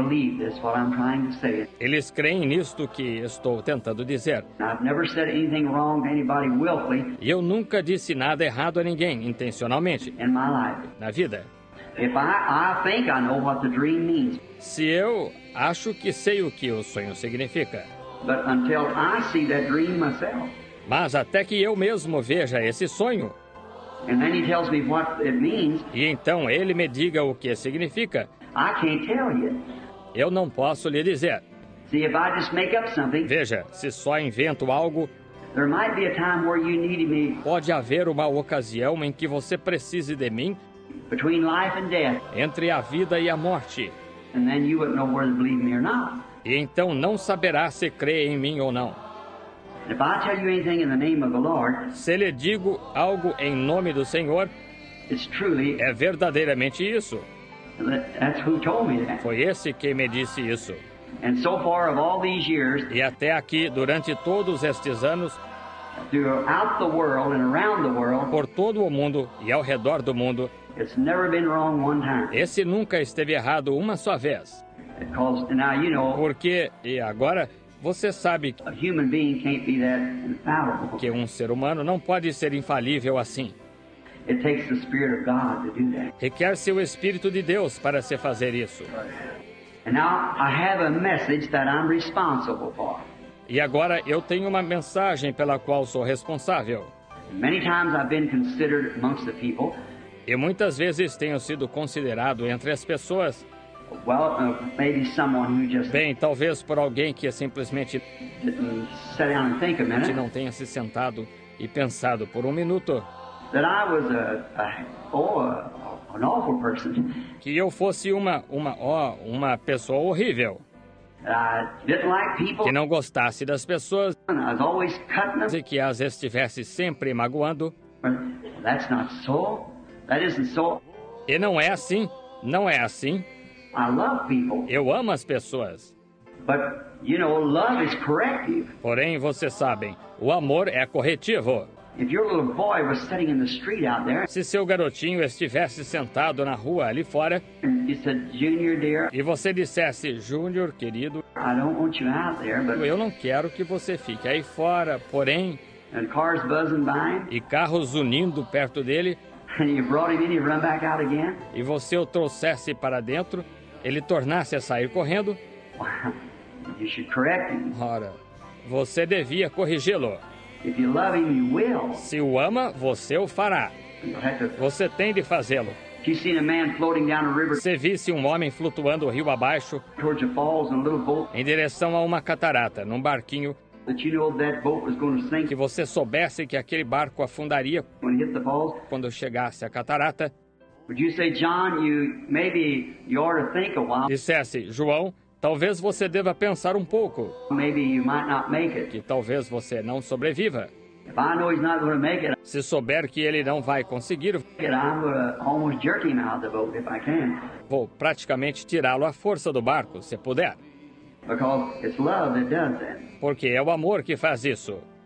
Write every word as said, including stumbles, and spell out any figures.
believe this, what I'm trying to say. Eles creem nisto que estou tentando dizer. I've never said anything wrong to anybody willfully E eu nunca disse nada errado a ninguém, intencionalmente, in my life. na vida. If I, I think I know what the dream means, Se eu acho que sei o que o sonho significa, but until I see that dream myself, mas até que eu mesmo veja esse sonho, and then he tells me what it means, e então ele me diga o que significa, I can't tell you. eu não posso lhe dizer. See, if I just make up something, Veja, se só invento algo, there might be a time where you needed me pode haver uma ocasião em que você precise de mim between life and death, entre a vida e a morte, and then you wouldn't know whether to believe me or not. e então não saberá se crê em mim ou não. And if I tell you anything in the name of the Lord, Se lhe digo algo em nome do Senhor, it's truly, é verdadeiramente isso. that's who told me that. Foi esse que me disse isso. And so far of all these years, E até aqui, durante todos estes anos, throughout the world and around the world, por todo o mundo e ao redor do mundo, it's never been wrong one time. esse nunca esteve errado uma só vez. Because now you know, Porque, e agora, você sabe a human being can't be that infallible. que um ser humano não pode ser infalível assim. It takes the Spirit of God to do that. Requer-se o Espírito de Deus para se fazer isso. And now I have a message that I'm responsible for. E agora eu tenho uma mensagem pela qual sou responsável. Many times I've been considered amongst the people, E muitas vezes tenho sido considerado entre as pessoas, well, uh, maybe someone who just bem, talvez por alguém que simplesmente didn't sit down and think a minute, não tenha se sentado e pensado por um minuto that I was a, a oh, a, an awful person. que eu fosse uma, uma, ó, uma pessoa horrível, I didn't like people, que não gostasse das pessoas and I was always cutting them. e que as estivesse sempre magoando. That's not so. That isn't so. E não é assim, não é assim. I love people, Eu amo as pessoas. but you know, love is corrective. Porém, vocês sabem, o amor é corretivo. If your little boy was sitting in the street out there, Se seu garotinho estivesse sentado na rua ali fora and you said, Junior, dear, e você dissesse, Júnior, querido, I don't want you out there, but eu não quero que você fique aí fora, porém, and cars buzzing by him, e carros unindo perto dele, and you brought him in, you run back out again. e você o trouxesse para dentro, ele tornasse a sair correndo, Wow, you should correct him. ora, você devia corrigi-lo. If you love him, you will. Se o ama, você o fará. You'll have to. Você tem de fazê-lo. If you seen a man floating down a river Se visse um homem flutuando o rio abaixo, towards the falls in a little boat, em direção a uma catarata, num barquinho, that you know that boat was going to sink que você soubesse que aquele barco afundaria when it hit the falls, quando chegasse à catarata, would you say, John, you maybe you ought to think a while, dissesse, João, talvez você deva pensar um pouco, maybe you might not make it. que talvez você não sobreviva. If I know he's not going to make it, Se souber que ele não vai conseguir, I'm going to almost jerk him out of the boat if I can, vou praticamente tirá-lo à força do barco, se puder. because it's love that does that. Porque é o amor que faz isso.